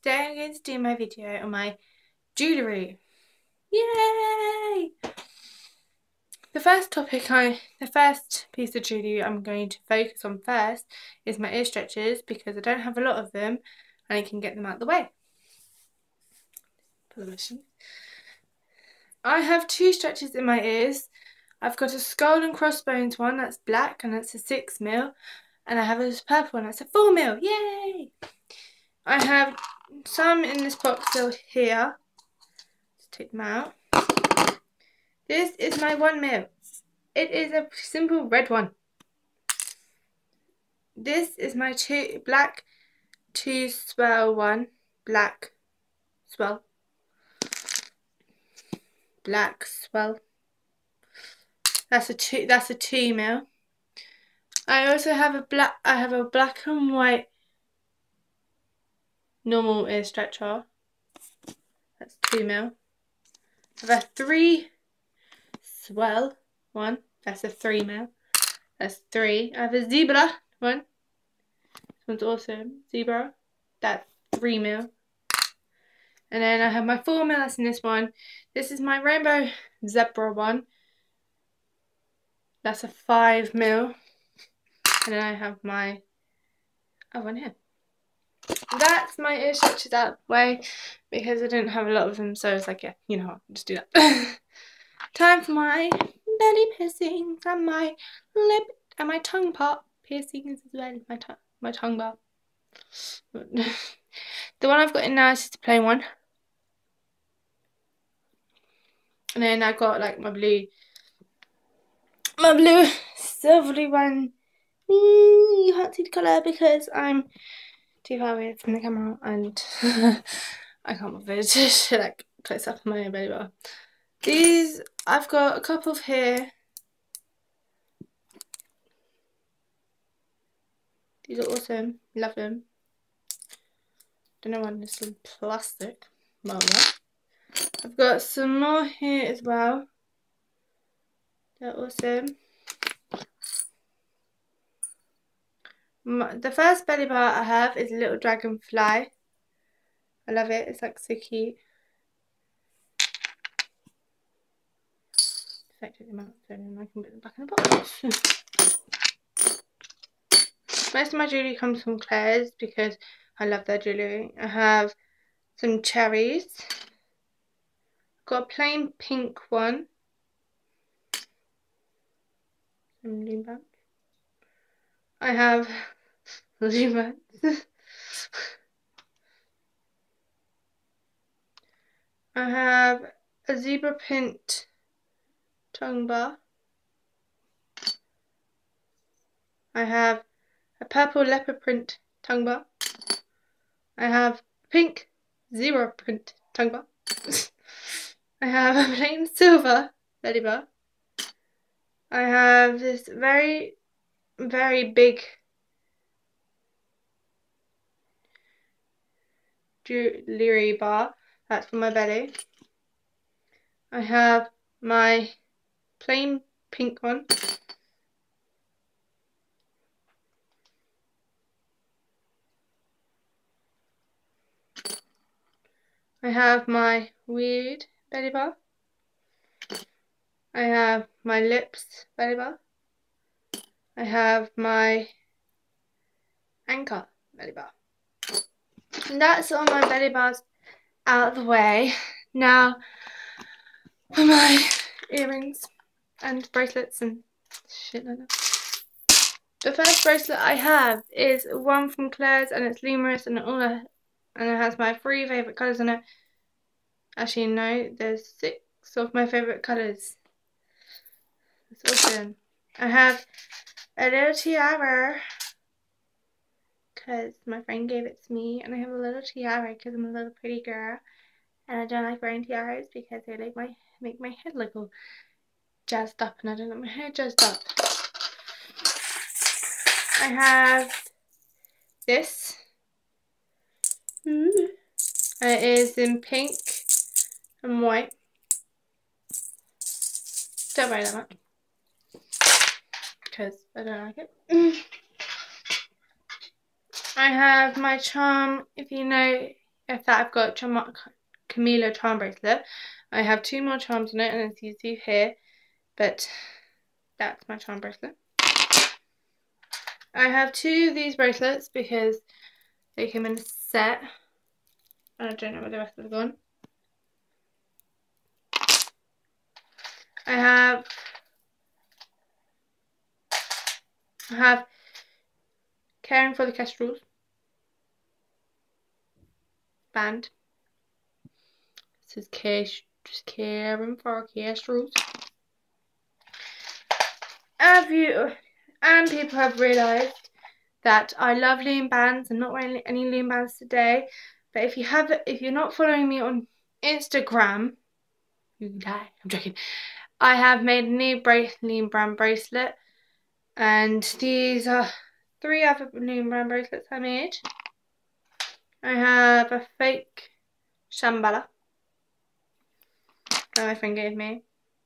today I'm going to do my video on my jewellery. Yay! The first piece of jewellery I'm going to focus on first is my ear stretchers, because I don't have a lot of them and I can get them out of the way. I have two stretchers in my ears. I've got a skull and crossbones one that's black and that's a 6mm, and I have a purple one that's a 4mm. Yay! I have some in this box still here. Let's take them out. This is my 1mm. It is a simple red one. This is my black 2 swell one. Black swell. That's a 2mm. I also have a black and white normal ear stretcher. That's 2mm. I have a 3 swell one. That's a 3mm. That's 3. I have a zebra one. This one's awesome. Zebra. That's 3mm. And then I have my 4mm that's in this one. This is my rainbow zebra one. That's a 5mm. And then I have my other one here. That's my ear stretchers out of the way because I didn't have a lot of them, so it's like, yeah, you know what, just do that. Time for my belly piercings and my lip and my tongue part piercings as well. My tongue bar. The one I've got in now is just a plain one. And then I've got like my blue silvery one. You can't see the colour because I'm too far away from the camera and I can't bother to like close up my belly bar. These, I've got a couple of here. These are awesome. Love them. Don't know why this is plastic. Well, yeah. I've got some more here as well. They're awesome. The first belly bar I have is a little dragonfly. I love it. It's like so cute. Affected them out, so then I can put them back in the box. Most of my jewellery comes from Claire's because I love their jewellery. I have some cherries. Got a plain pink one. Some lean back. I have lean back. I have a zebra print tongue bar. I have a purple leopard print tongue bar. I have pink zebra print tongue bar. I have a plain silver belly bar. I have this very, very big jewellery bar. That's for my belly. I have my plain pink one. I have my weird belly bar. I have my lips belly bar. I have my anchor belly bar. And that's all my belly bars out of the way. Now for my earrings and bracelets and shit like that. The first bracelet I have is one from Claire's and it's luminous and it has my 3 favourite colours on it. Actually no, there's 6 of my favourite colours. It's awesome. I have a little tiara because my friend gave it to me, and I have a little tiara because I'm a little pretty girl and I don't like wearing tiaras because they make my head look all jazzed up, and I don't like my hair jazzed up. I have this, and it is in pink and white. Don't wear that much because I don't like it. I have my charm, if you know If that, I've got Camila charm bracelet. I have 2 more charms on it, and as you see here, but that's my charm bracelet. I have 2 of these bracelets because they came in a set. I don't know where the rest have gone. I have Caring for the Kestrels band. This is just caring for Kestrels. And people have realised that I love loom bands. I'm not wearing any loom bands today, but if you're not following me on Instagram, you die. I'm joking. I have made a new loom band bracelet, and these are 3 other loom band bracelets I made. I have a fake Shambhala that my friend gave me.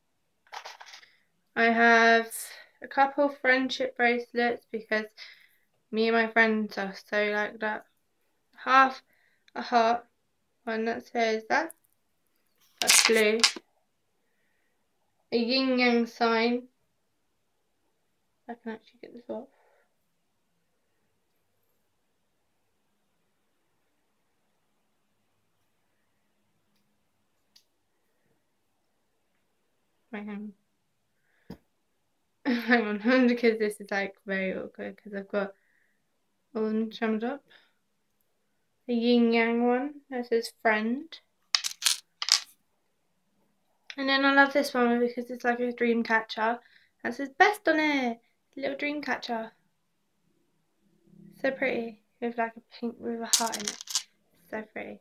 I have a couple friendship bracelets because me and my friends are so like that. Half a heart, one that says that. That's blue. A yin yang sign. I can actually get this off. Wait, hang on. Hang on, because this is like very awkward because I've got all of them summed up. A yin yang one that says friend. And then I love this one because it's like a dream catcher. That says best on it. Little dream catcher. So pretty. With like a pink with a heart in it. So pretty.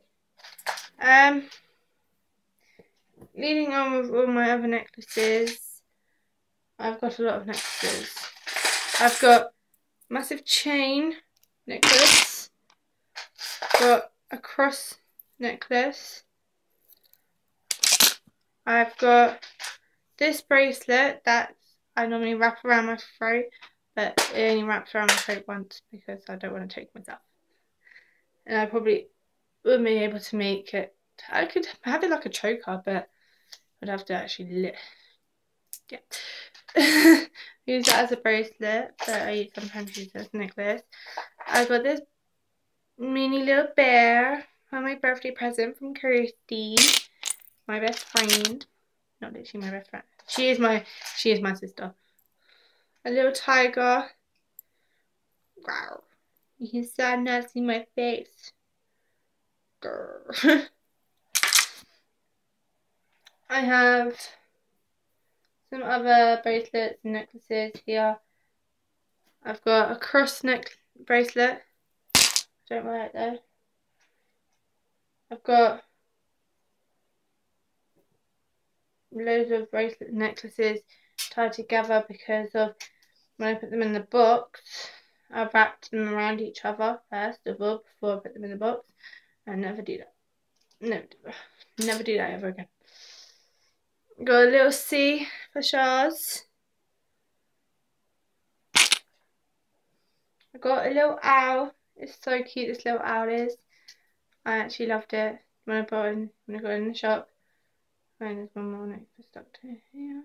Leading on with all my other necklaces. I've got a lot of necklaces. I've got massive chain necklace. Got a cross necklace. I've got this bracelet that I normally wrap around my throat, but it only wraps around my throat once because I don't want to choke myself. And I probably wouldn't be able to make it. I could have it like a choker, but I'd have to actually use that as a bracelet, but I sometimes use it as a necklace. I got this mini little bear for my birthday present from Kirsty, my best friend. Not literally my best friend. She is my sister. A little tiger. Wow. He's sad not to see my face. Grr. I have some other bracelets and necklaces here. I've got a cross neck bracelet. Don't wear it though. I've got loads of bracelet necklaces tied together because of when I put them in the box, I wrapped them around each other first of all before I put them in the box. I never do that. Never do that ever again. Got a little C for Shaz. I got a little owl. It's so cute, this little owl is. I actually loved it when I got it in the shop. And there's one more necklace stuck to here.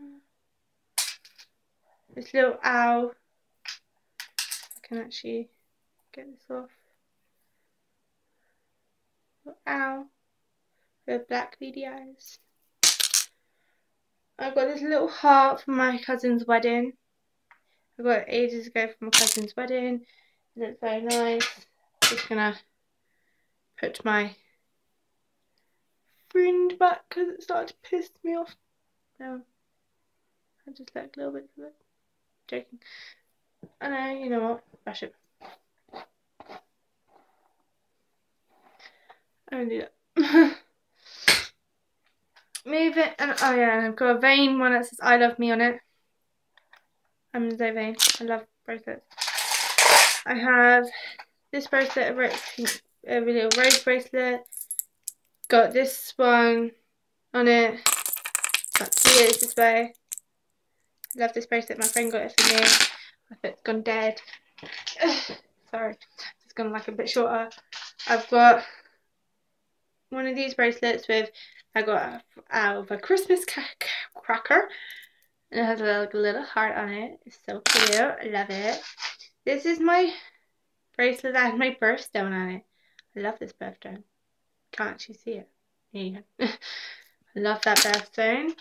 This little owl. I can actually get this off. Little owl with black beady eyes. I got this little heart for my cousin's wedding. I got it ages ago for my cousin's wedding. It looks very nice. Just gonna put my fringe back because it started to piss me off. No, I just like little bits of it. Joking. I know, you know what? Brush it. I don't do that. Move it, and oh yeah, and I've got a vein one that says I love me on it. I'm so vain. I love bracelets. I have this bracelet, a little rose bracelet. Got this one on it. Can't see it this way. I love this bracelet. My friend got it for me. My foot's gone dead. Sorry, it's gone like a bit shorter. I've got one of these bracelets with, I got out of a Christmas cracker. And it has a little heart on it. It's so cute. I love it. This is my bracelet that has my birthstone on it. I love this birthstone. Can't actually see it. There you go. I love that birthstone.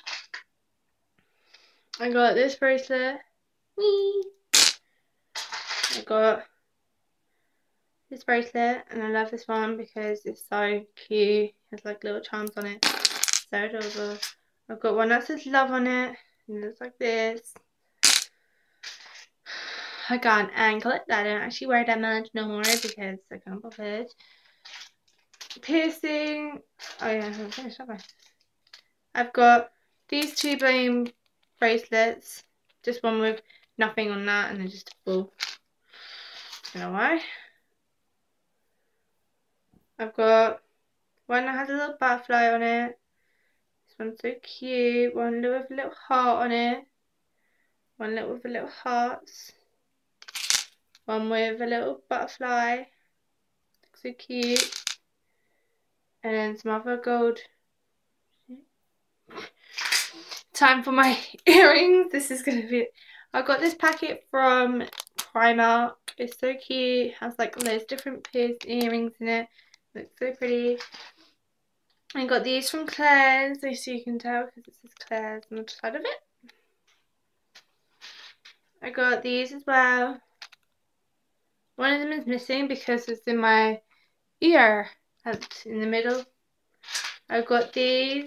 I got this bracelet. Whee! I got this bracelet, and I love this one because it's so cute. It has like little charms on it. So adorable. I've got one that says love on it. And it looks like this. I got an anklet that I don't actually wear that much no more because I can't bother it. Piercing. Oh yeah, I haven't finished, have I? I've got these two plain bracelets. Just one with nothing on that and then just a full. I don't know why. I've got one that has a little butterfly on it. This one's so cute. One with a little heart on it. One little with a little hearts. One with a little butterfly. Looks so cute. And then some other gold. Time for my earrings. This is going to be... I got this packet from Primark. It's so cute. It has like loads of different pierced earrings in it. Looks so pretty. I got these from Claire's, so you can tell because it says Claire's on the side of it. I got these as well. One of them is missing because it's in my ear. That's in the middle. I got these.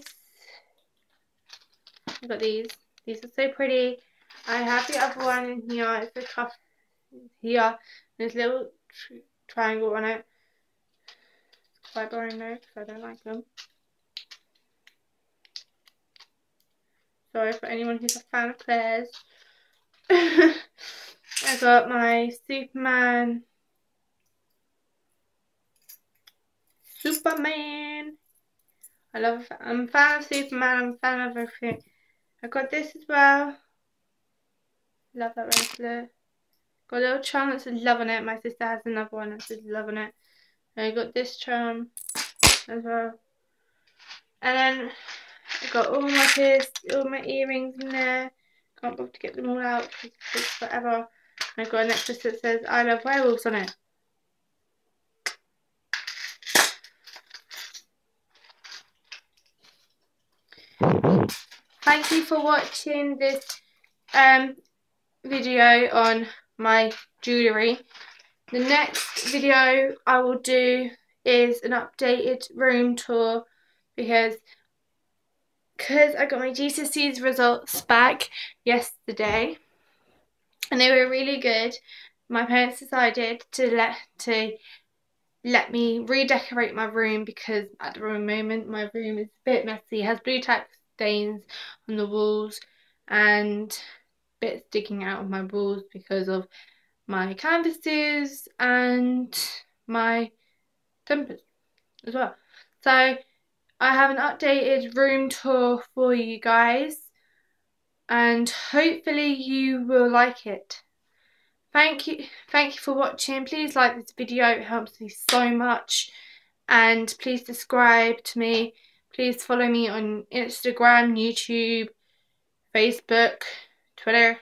I got these. These are so pretty. I have the other one in here. It's the cuff here. There's a little triangle on it. It's quite boring though because I don't like them. Sorry for anyone who's a fan of Claire's. I got my Superman. I'm a fan of Superman. I'm a fan of everything. I got this as well. Love that bracelet. Got a little charm that says love on it. My sister has another one that says love on it. And I got this charm as well. And then I got all my earrings in there. Can't bother to get them all out because it takes forever. And I got a necklace that says I love werewolves on it. Thank you for watching this video on my jewellery. The next video I will do is an updated room tour because I got my GCSEs results back yesterday and they were really good. My parents decided to let me redecorate my room because at the moment my room is a bit messy. It has blue tack stains on the walls and bits sticking out of my walls because of my canvases and my tempers as well. So I have an updated room tour for you guys and hopefully you will like it. Thank you for watching. Please like this video, it helps me so much. And please subscribe to me. Please follow me on Instagram, YouTube, Facebook, Twitter.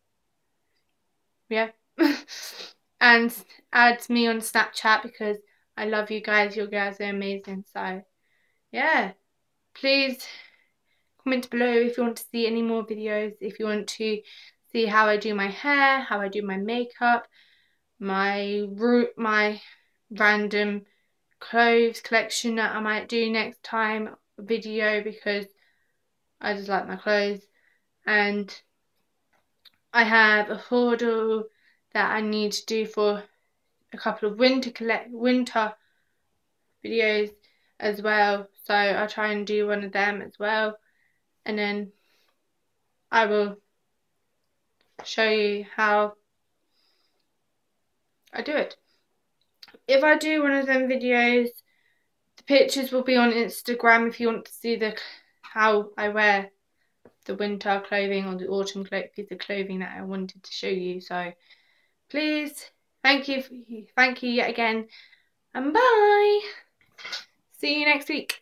Yeah. And add me on Snapchat because I love you guys. You guys are amazing. So, yeah. Please comment below if you want to see any more videos. If you want to see how I do my hair, how I do my makeup, my random clothes collection that I might do next time video because I just like my clothes. And I have a haul that I need to do for a couple of winter videos as well, so I'll try and do one of them as well, and then I will show you how I do it. If I do one of them videos, the pictures will be on Instagram if you want to see how I wear the winter clothing or the autumn piece of clothing that I wanted to show you. So please, thank you yet again, and bye. See you next week.